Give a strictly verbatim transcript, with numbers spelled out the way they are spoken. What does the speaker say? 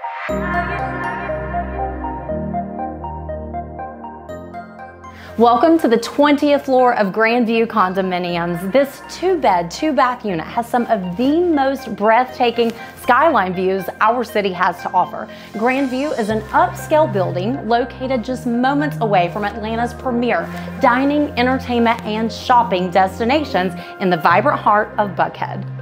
Welcome to the twentieth floor of Grandview Condominiums. This two-bed, two-bath unit has some of the most breathtaking skyline views our city has to offer. Grandview is an upscale building located just moments away from Atlanta's premier dining, entertainment, and shopping destinations in the vibrant heart of Buckhead.